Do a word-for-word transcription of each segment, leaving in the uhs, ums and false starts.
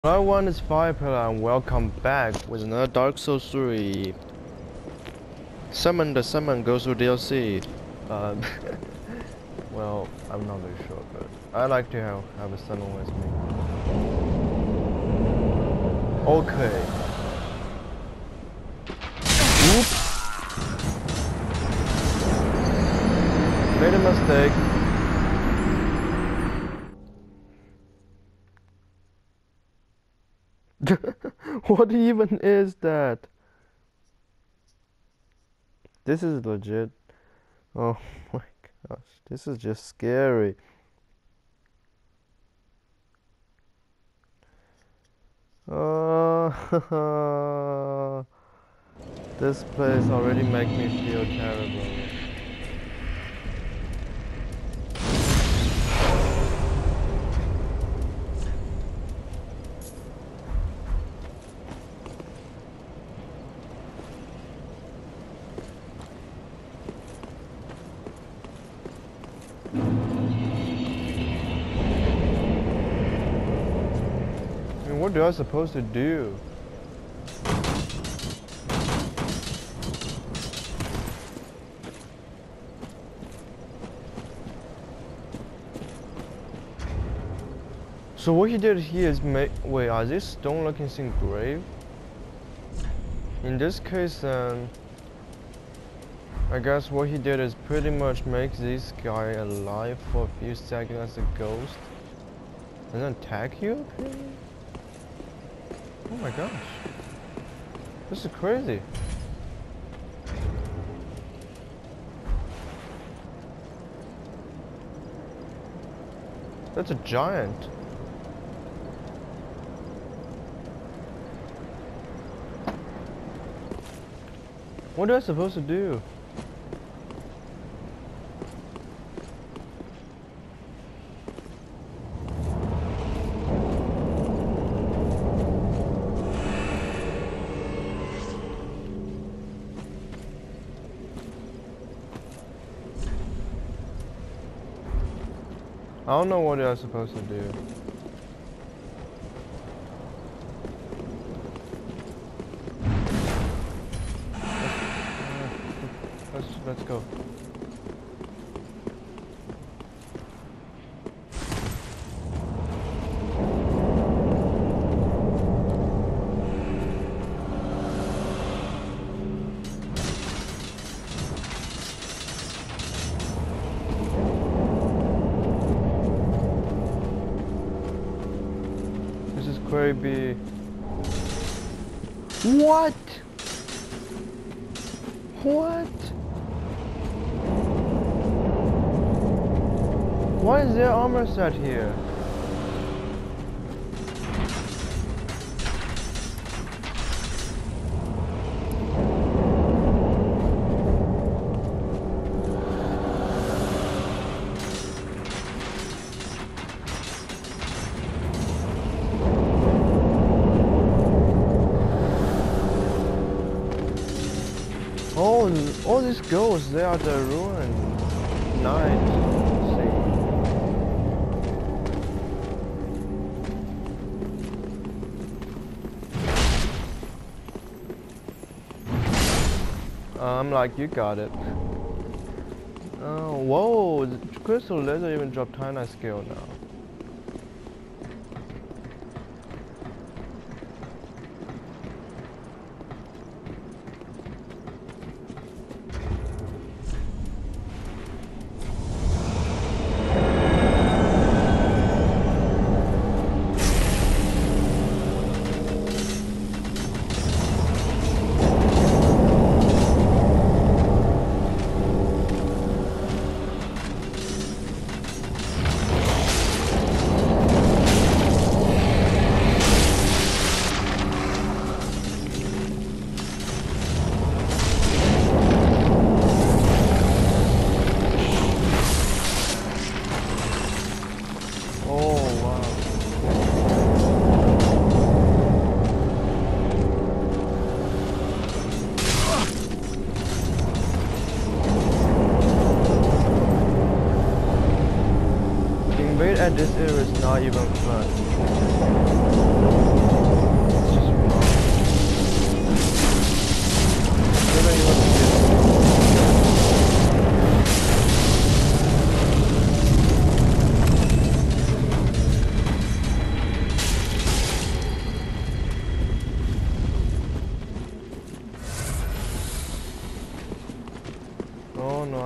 Hello everyone, it's Firepillar and welcome back with another Dark Souls three. Summon the Summon Goes through D L C. Um, well, I'm not very sure, but I like to have, have a summon with me. Okay. Oops. Made a mistake. What even is that? This is legit. Oh my gosh, this is just scary. Uh, this place already makes me feel terrible. What do I supposed to do? So what he did here is make. Wait, are these stone looking things grave? In this case, then I guess what he did is pretty much make this guy alive for a few seconds as a ghost, and then attack you. Apparently? Oh my gosh. This is crazy. That's a giant. What am I supposed to do? I don't know what I'm supposed to do. Let's, let's, let's go. Creepy. What? What? Why is there armor set here? Oh, all these ghosts, they are the ruined knights. See. I'm like, you got it. Oh, whoa, the crystal laser even dropped Tiny skill now. At this area is not even fun.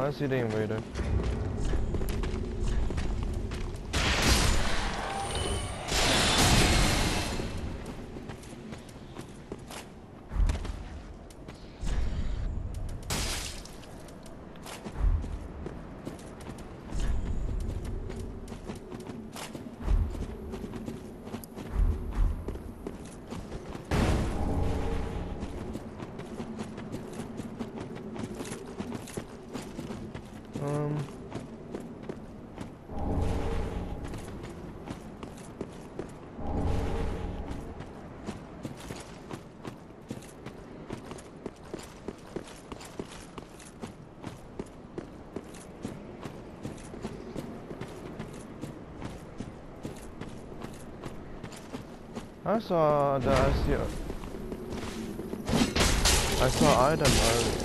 I see the invader. Um, I saw the I see I saw item earlier.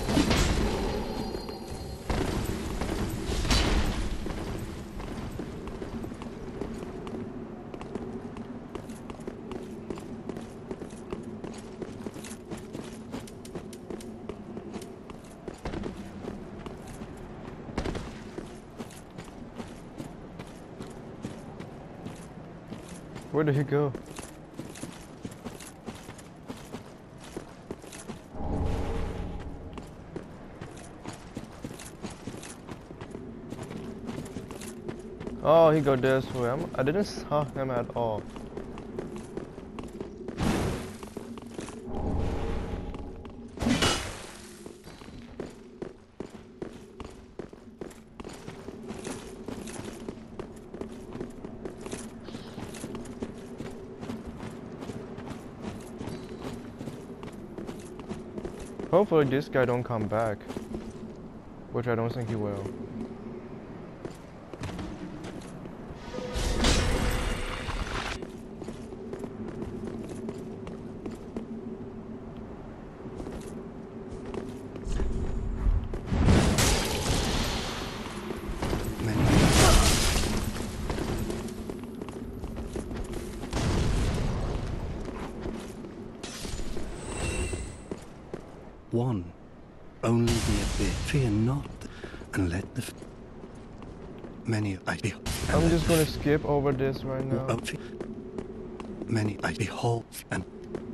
Where did he go? Oh, he go this way. I'm, I didn't saw him at all. Hopefully this guy don't come back, which I don't think he will. One, only be a bit, fear not, and let the f many I behold. I'm just gonna skip over this right now. Oh, many I behold and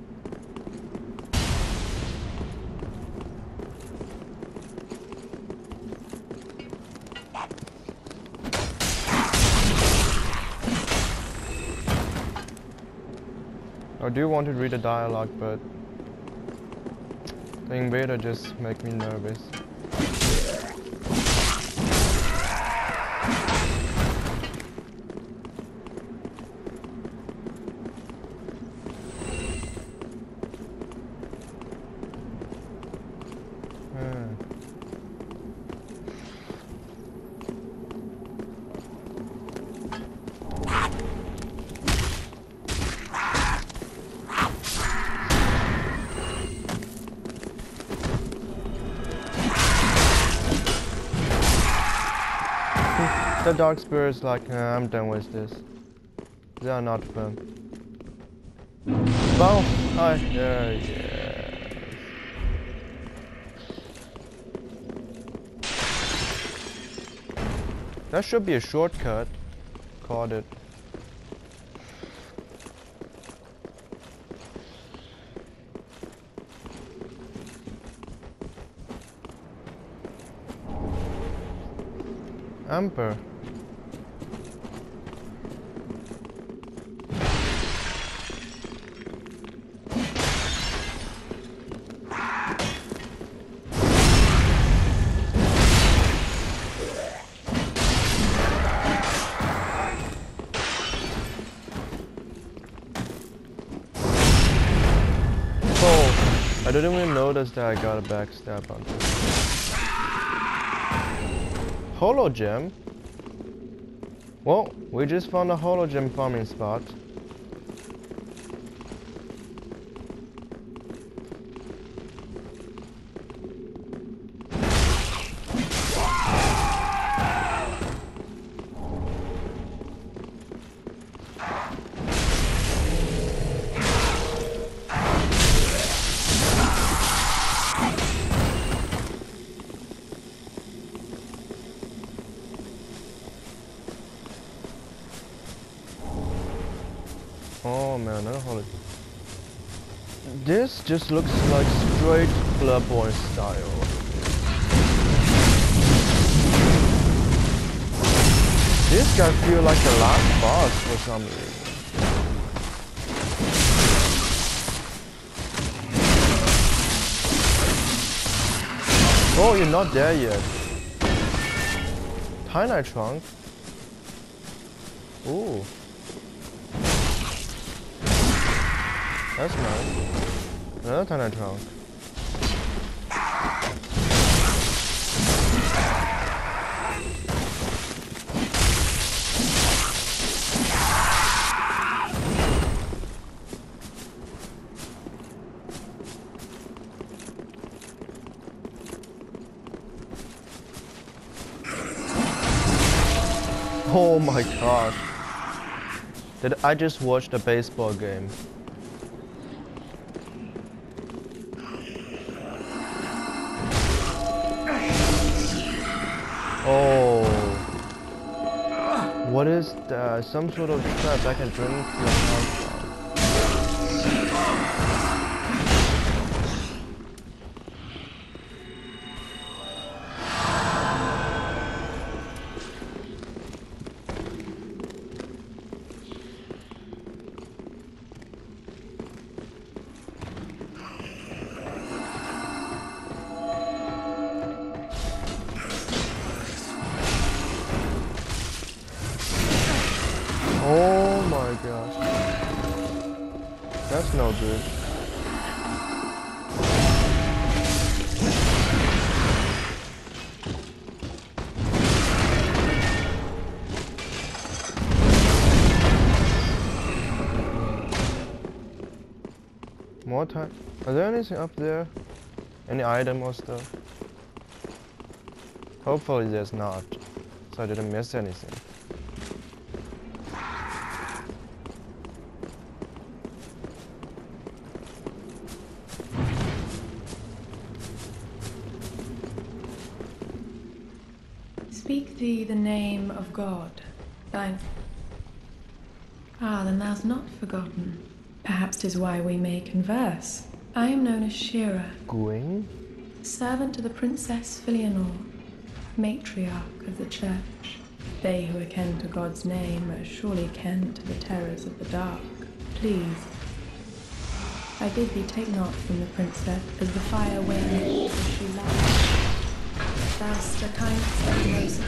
I do want to read the dialogue, but the invader just make me nervous. Hmm. The dark spirit's like, uh, I'm done with this. They are not fun. Bow! Hi! Yeah, yes. That should be a shortcut. Caught it. Amber. Oh, I didn't even notice that I got a backstab on this. Holo gem? Well, we just found a holo gem farming spot. Yeah, another holy. This just looks like straight Bloodborne style. This guy feels like the last boss for some reason. Oh, you're not there yet. Tiny Trunk. Ooh. That's nice. Another Tiny Trunk. Oh my gosh. Did I just watch the baseball game? Oh. What is that? Some sort of trap I can drink your health from. Oh my gosh. That's no good. More time. Are there anything up there? Any item or stuff? Hopefully there's not, so I didn't miss anything. Speak thee the name of God, thine. Ah, then thou'st not forgotten. Perhaps 'tis why we may converse. I am known as Shira, Gwyn? servant to the Princess Filianor, matriarch of the Church. They who are ken to God's name are surely ken to the terrors of the dark. Please, I bid thee take not from the princess as the fire wanes as she lies. Thou'st a kind of mercy.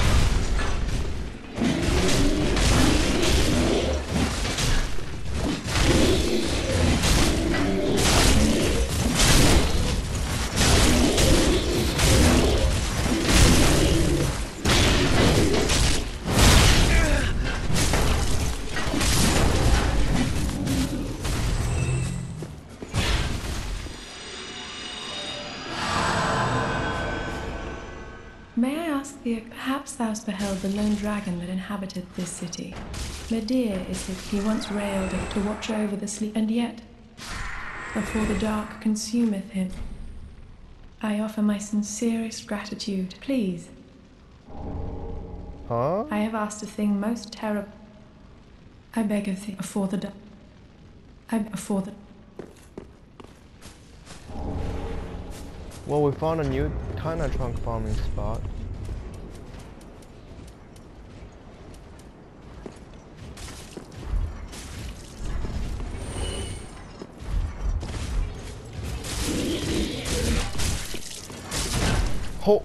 May I ask thee, perhaps thou'st beheld the lone dragon that inhabited this city? Medea is it he once railed at to watch over the sleep, and yet, before the dark consumeth him, I offer my sincerest gratitude. Please. Huh? I have asked a thing most terrible. I beg of thee, afore the dark. I afore the. Well, we found a new Tiny Trunk farming spot. Ho!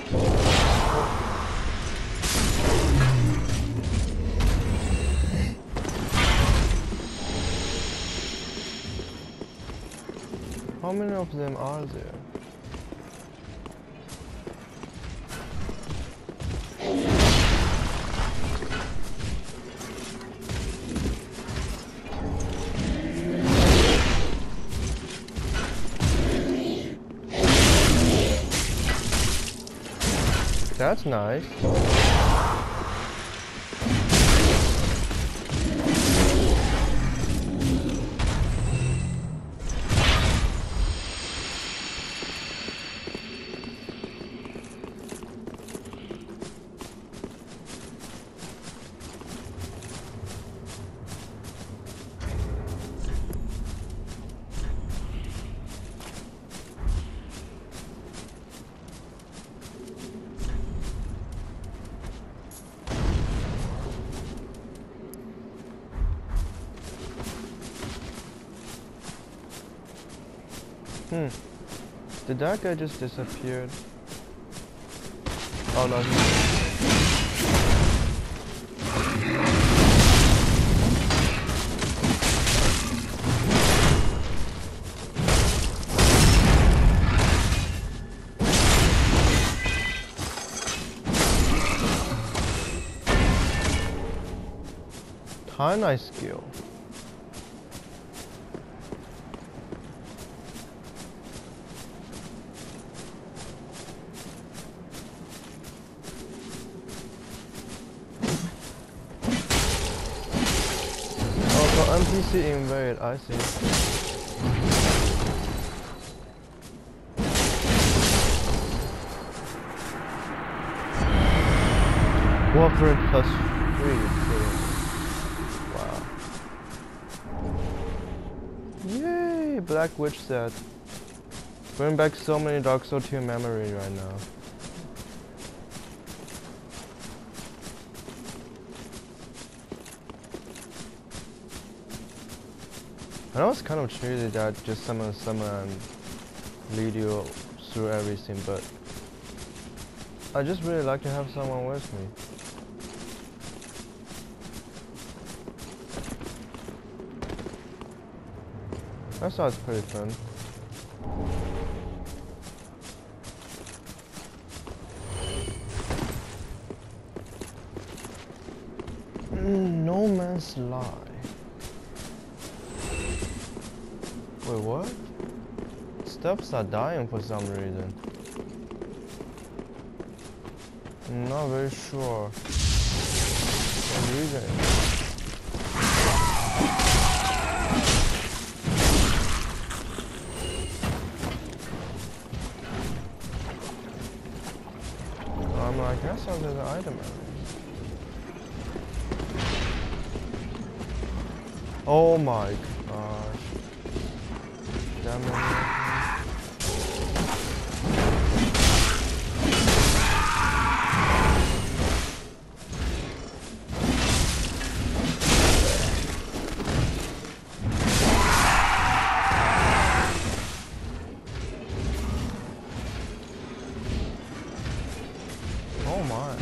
How many of them are there? That's nice. Hmm. Did that guy just disappeared? Oh no. He High nice skill. Oh, so N P C invade, I see. Warframe plus three. Yay! Black Witch set. Bring back so many Dark Souls to your memory right now. I know it's kind of cheesy that just summon someone and lead you through everything, but I just really like to have someone with me. That sounds pretty fun. Mm, No Man's Lie. Wait, what? Steps are dying for some reason. I'm not very sure what reason. I guess I'll do the item area. Oh my gosh. Damn it. Oh my.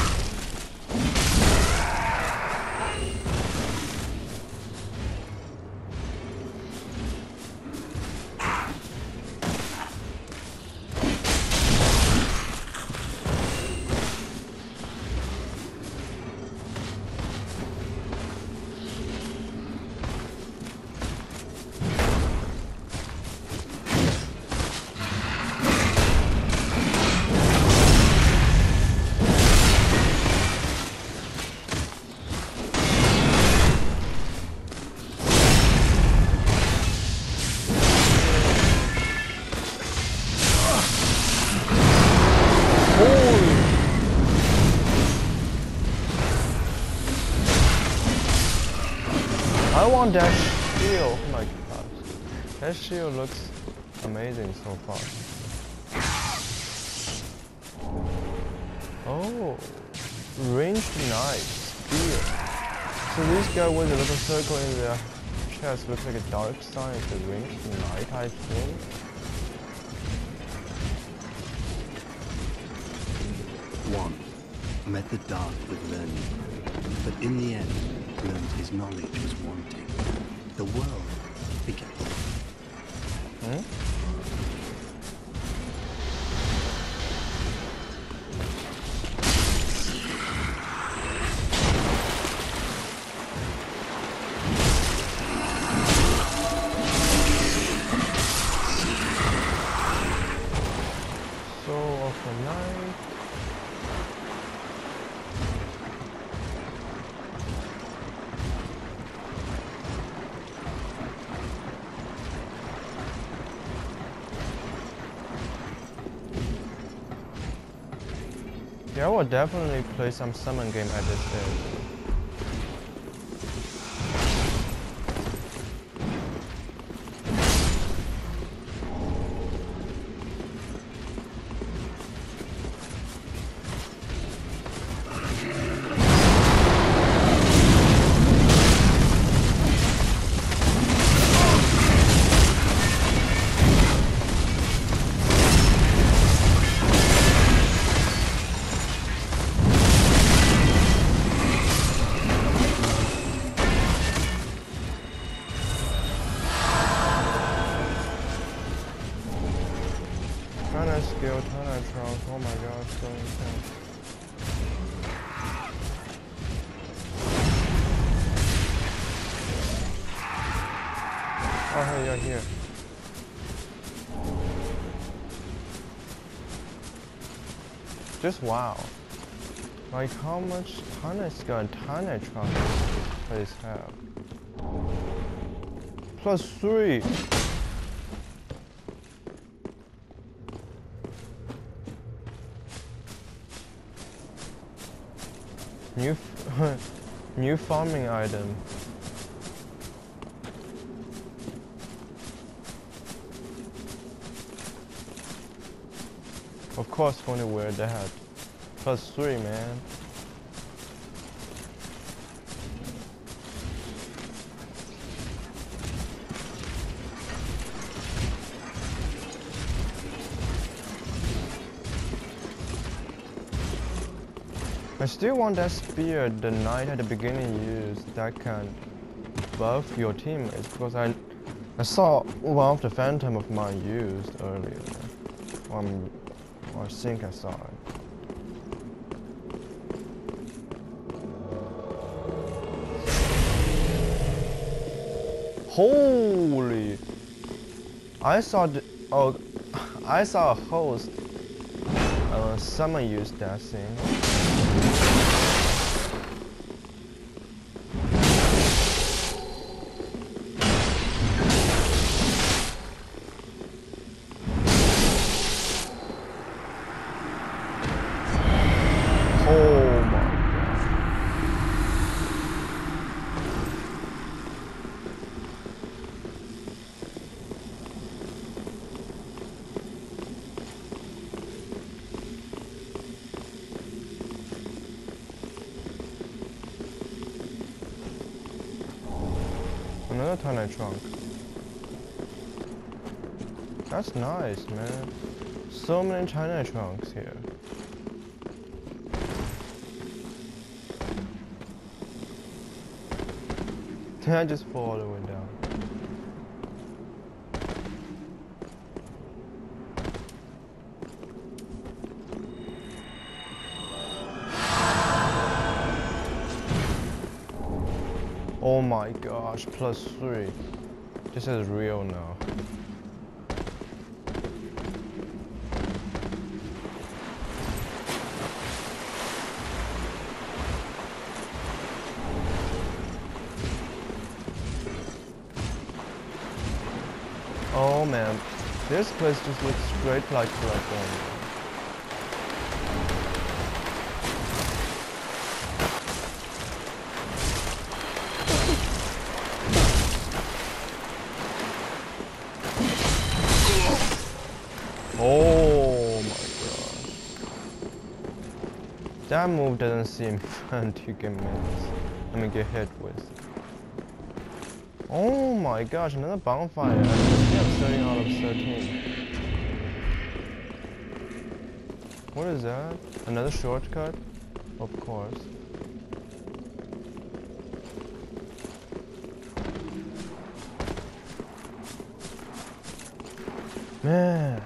I want that shield. Oh my gosh. That shield looks amazing so far. Oh, ranged knife, spear. So this guy with a little circle in their chest looks like a dark sign. It's a ranged knight, I think. One met the dark with learning, but in the end learned his knowledge was wanting. The world began. Hmm? Soul of the Night. Yeah, I will definitely play some summon game at this stage. Tana skill, Tana trunk. Oh my god, so intense. Oh hey, you're here. Just wow. Like how much Tana skill and Tana trunk does this place have? Plus three. New, f new farming item. Of course, only wear that. Plus three, man. I still want that spear the knight at the beginning used that can buff your teammates, because I I saw one of the phantom of mine used earlier. Um, I think I saw it. Holy! I saw the oh, I saw a host. Uh, someone used that thing. Another Tana trunk. That's nice, man. So many Tana trunks here. Then I just fall all the way down. Oh my gosh, plus three. This is real now. Oh man, this place just looks straight like Bloodborne. Oh my god. That move doesn't seem fun to get missed. I mean get hit with. Oh my gosh, another bonfire. I still have thirteen out of thirteen. What is that? Another shortcut? Of course. Man.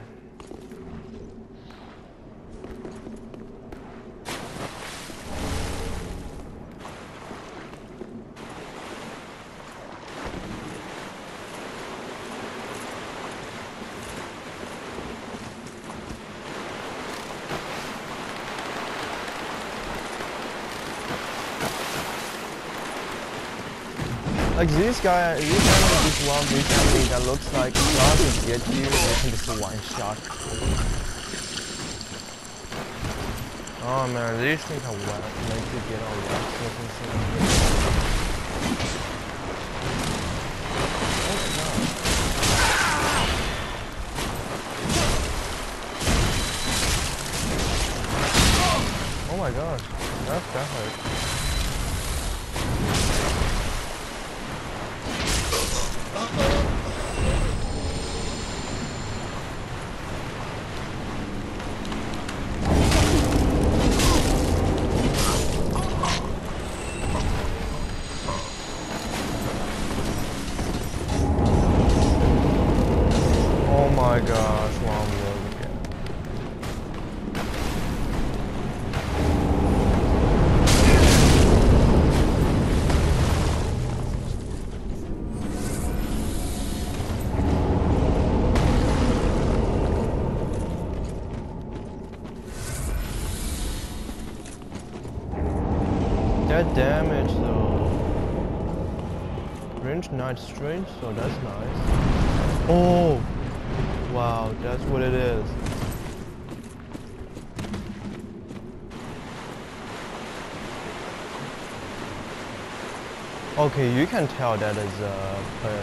Like this guy, this enemy just one this enemy that looks like it's not to get you, you can just one shot. Oh man, these things are wet, make you get all wet. Oh my gosh, that, that hurt. Oh my gosh, one world again. Strange Night Strange, so that's nice. Oh! Wow, that's what it is. Okay, you can tell that is a player.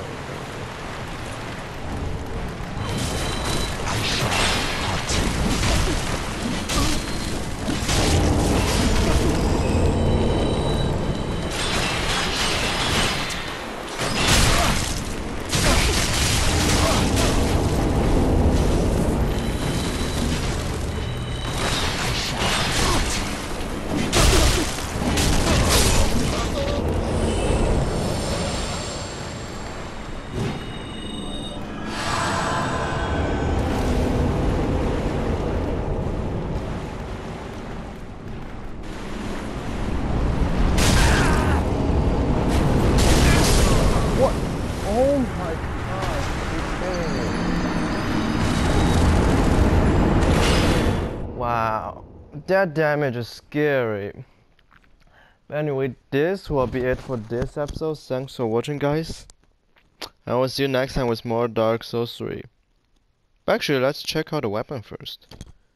Wow, that damage is scary. Anyway, this will be it for this episode. Thanks for watching, guys. I will see you next time with more Dark Souls three. Actually, let's check out the weapon first.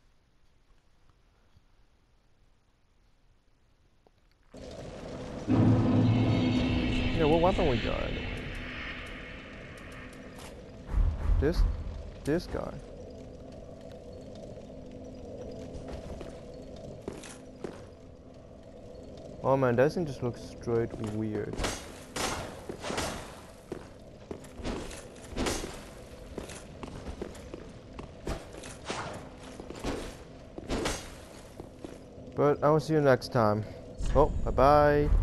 Yeah, what weapon we got anyway? This, this guy. Oh man, that thing just looks straight weird. But I will see you next time. Oh, bye bye.